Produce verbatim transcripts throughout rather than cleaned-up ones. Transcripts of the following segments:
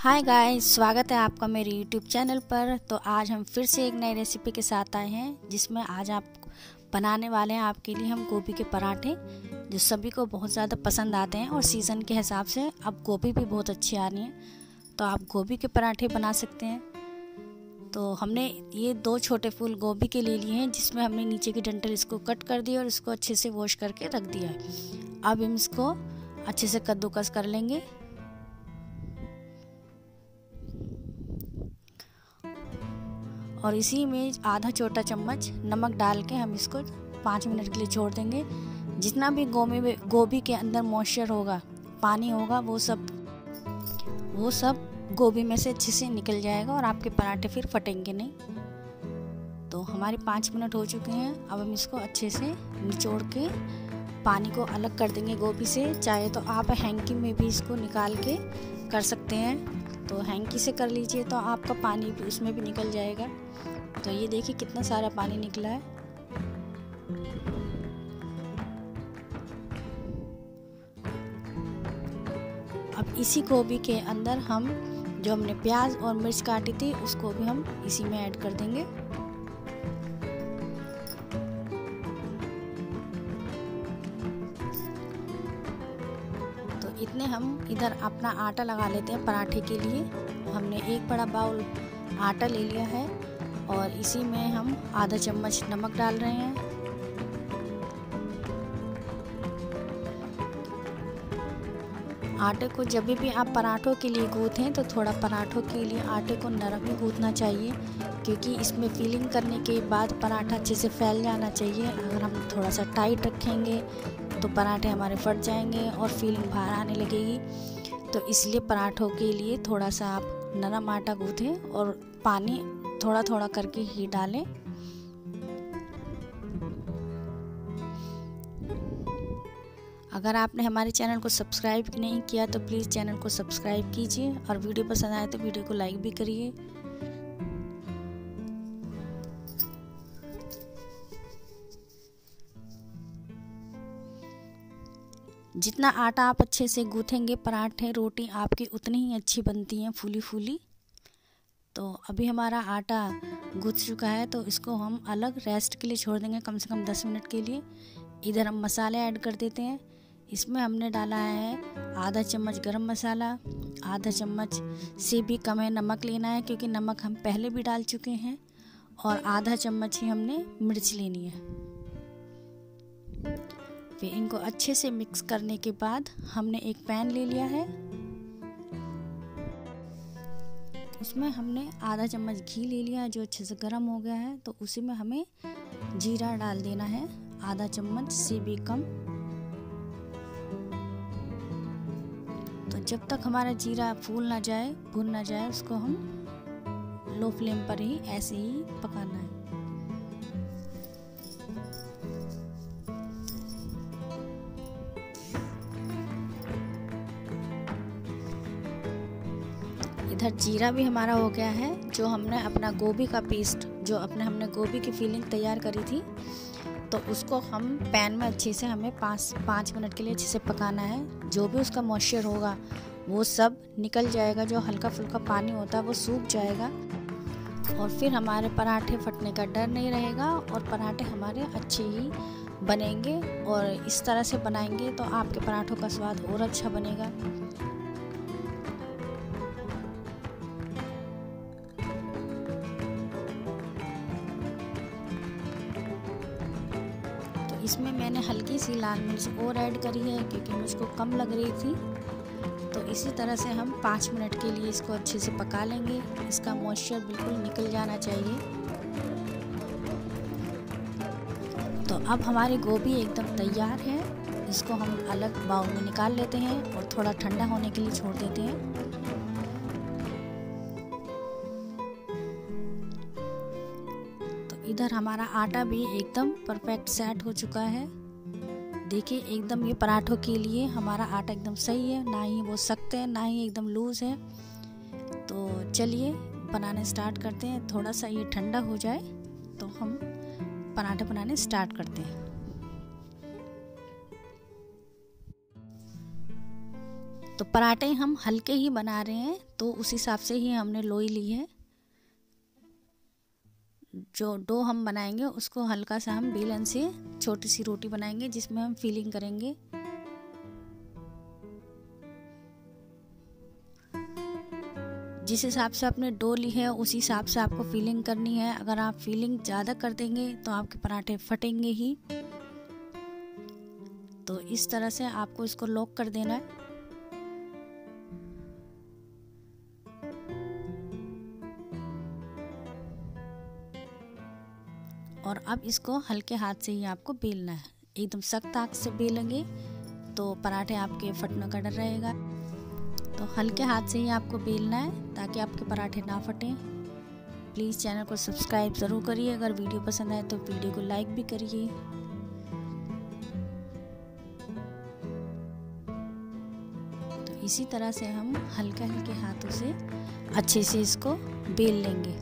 Hi guys, स्वागत है आपका मेरे यूट्यूब चैनल पर। तो आज हम फिर से एक नई रेसिपी के साथ आए हैं, जिसमें आज आप बनाने वाले हैं आपके लिए हम गोभी के पराठे, जो सभी को बहुत ज़्यादा पसंद आते हैं। और सीज़न के हिसाब से अब गोभी भी बहुत अच्छी आ रही है, तो आप गोभी के पराठे बना सकते हैं। तो हमने ये दो छोटे फूल गोभी के ले लिए हैं, जिसमें हमने नीचे की डंठल इसको कट कर दिया और इसको अच्छे से वॉश करके रख दिया है। अब हम इसको अच्छे से कद्दूकस कर लेंगे। और इसी में आधा छोटा चम्मच नमक डाल के हम इसको पाँच मिनट के लिए छोड़ देंगे। जितना भी गोभी में गोभी के अंदर मॉइस्चर होगा, पानी होगा, वो सब वो सब गोभी में से अच्छे से निकल जाएगा और आपके पराठे फिर फटेंगे नहीं। तो हमारे पाँच मिनट हो चुके हैं। अब हम इसको अच्छे से निचोड़ के पानी को अलग कर देंगे गोभी से। चाहे तो आप हैंकी में भी इसको निकाल के कर सकते हैं, तो हैंकी से कर लीजिए तो आपका पानी भी उसमें भी निकल जाएगा। तो ये देखिए कितना सारा पानी निकला है। अब इसी गोभी के अंदर हम जो हमने प्याज और मिर्च काटी थी, उसको भी हम इसी में ऐड कर देंगे। तो इतने हम इधर अपना आटा लगा लेते हैं पराठे के लिए। हमने एक बड़ा बाउल आटा ले लिया है और इसी में हम आधा चम्मच नमक डाल रहे हैं। आटे को जब भी आप पराठों के लिए गूँथें तो थोड़ा पराठों के लिए आटे को नरम ही गूँथना चाहिए, क्योंकि इसमें फिलिंग करने के बाद पराठा अच्छे से फैल जाना चाहिए। अगर हम थोड़ा सा टाइट रखेंगे तो पराठे हमारे फट जाएंगे और फीलिंग बाहर आने लगेगी। तो इसलिए पराठों के लिए थोड़ा सा आप नरम आटा गूँथें और पानी थोड़ा थोड़ा करके ही डालें। अगर आपने हमारे चैनल को सब्सक्राइब नहीं किया तो प्लीज़ चैनल को सब्सक्राइब कीजिए, और वीडियो पसंद आए तो वीडियो को लाइक भी करिए। जितना आटा आप अच्छे से गूँथेंगे पराठे रोटी आपकी उतनी ही अच्छी बनती हैं, फूली फूली। तो अभी हमारा आटा गूँथ चुका है, तो इसको हम अलग रेस्ट के लिए छोड़ देंगे कम से कम दस मिनट के लिए। इधर हम मसाले ऐड कर देते हैं। इसमें हमने डाला है आधा चम्मच गरम मसाला, आधा चम्मच से भी कम है नमक लेना है, क्योंकि नमक हम पहले भी डाल चुके हैं, और आधा चम्मच ही हमने मिर्च लेनी है। फिर इनको अच्छे से मिक्स करने के बाद हमने एक पैन ले लिया है, उसमें हमने आधा चम्मच घी ले लिया जो अच्छे से गर्म हो गया है। तो उसी में हमें जीरा डाल देना है, आधा चम्मच से भी कम। तो जब तक हमारा जीरा फूल ना जाए, भुन ना जाए, उसको हम लो फ्लेम पर ही ऐसे ही पकाना है। इधर जीरा भी हमारा हो गया है। जो हमने अपना गोभी का पेस्ट, जो अपने हमने गोभी की फीलिंग तैयार करी थी, तो उसको हम पैन में अच्छे से हमें पाँच पाँच मिनट के लिए अच्छे से पकाना है। जो भी उसका मॉइस्चर होगा वो सब निकल जाएगा, जो हल्का फुल्का पानी होता है वो सूख जाएगा, और फिर हमारे पराठे फटने का डर नहीं रहेगा और पराठे हमारे अच्छे ही बनेंगे। और इस तरह से बनाएंगे तो आपके पराठों का स्वाद और अच्छा बनेगा। इसमें मैंने हल्की सी लाल मिर्च और ऐड करी है, क्योंकि मुझको कम लग रही थी। तो इसी तरह से हम पाँच मिनट के लिए इसको अच्छे से पका लेंगे। इसका मॉइस्चर बिल्कुल निकल जाना चाहिए। तो अब हमारी गोभी एकदम तैयार है। इसको हम अलग बाउल में निकाल लेते हैं और थोड़ा ठंडा होने के लिए छोड़ देते हैं। इधर हमारा आटा भी एकदम परफेक्ट सेट हो चुका है। देखिए एकदम ये पराठों के लिए हमारा आटा एकदम सही है, ना ही वो सख्त है ना ही एकदम लूज़ है। तो चलिए बनाने स्टार्ट करते हैं। थोड़ा सा ये ठंडा हो जाए तो हम पराठे बनाने स्टार्ट करते हैं। तो पराठे हम हल्के ही बना रहे हैं, तो उस हिसाब से ही हमने लोई ली है। जो डो हम बनाएंगे उसको हल्का सा हम बेलन से छोटी सी रोटी बनाएंगे, जिसमें हम फिलिंग करेंगे। जिस हिसाब से आपने डो ली है उस हिसाब से आपको फिलिंग करनी है। अगर आप फिलिंग ज़्यादा कर देंगे तो आपके पराठे फटेंगे ही। तो इस तरह से आपको इसको लॉक कर देना है। और अब इसको हल्के हाथ से ही आपको बेलना है। एकदम सख्त हाथ से बेलेंगे तो पराठे आपके फटने का डर रहेगा। तो हल्के हाथ से ही आपको बेलना है ताकि आपके पराठे ना फटें। प्लीज़ चैनल को सब्सक्राइब ज़रूर करिए। अगर वीडियो पसंद आए तो वीडियो को लाइक भी करिए। तो इसी तरह से हम हल्के हल्के हाथों से अच्छे से इसको बेल लेंगे।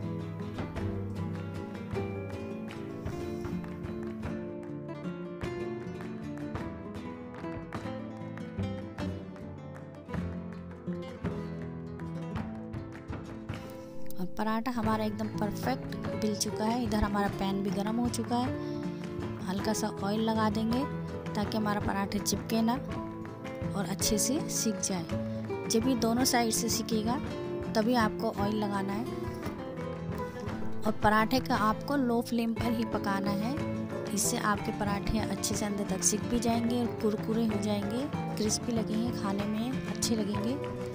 और पराठा हमारा एकदम परफेक्ट बिल चुका है। इधर हमारा पैन भी गर्म हो चुका है। हल्का सा ऑयल लगा देंगे ताकि हमारा पराठा चिपके ना और अच्छे से सिक जाए। जब ये दोनों साइड से सिकेगा तभी आपको ऑयल लगाना है। और पराठे का आपको लो फ्लेम पर ही पकाना है। इससे आपके पराठे अच्छे से अंदर तक सिक भी जाएंगे और कुरकुरे हो जाएंगे, क्रिस्पी लगेंगे, खाने में अच्छे लगेंगे।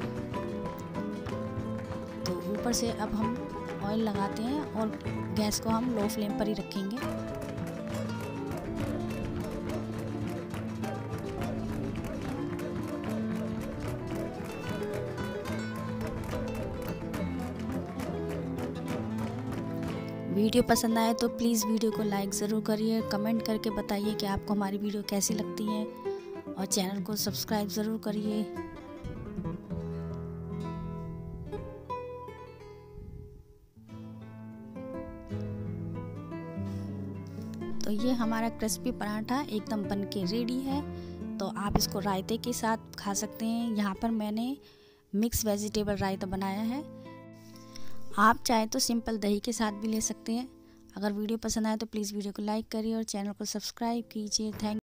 तो ऊपर से अब हम ऑयल लगाते हैं और गैस को हम लो फ्लेम पर ही रखेंगे। वीडियो पसंद आए तो प्लीज़ वीडियो को लाइक ज़रूर करिए। कमेंट करके बताइए कि आपको हमारी वीडियो कैसी लगती है और चैनल को सब्सक्राइब ज़रूर करिए। तो ये हमारा क्रिस्पी पराठा एकदम बन के रेडी है। तो आप इसको रायते के साथ खा सकते हैं। यहाँ पर मैंने मिक्स वेजिटेबल रायता बनाया है। आप चाहे तो सिंपल दही के साथ भी ले सकते हैं। अगर वीडियो पसंद आए तो प्लीज़ वीडियो को लाइक करिए और चैनल को सब्सक्राइब कीजिए। थैंक